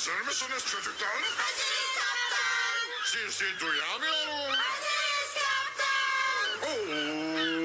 Hazır mısınız çocuklar? Hazırız kaptan. Sizi duyamıyorum. Hazırız kaptan. Oo.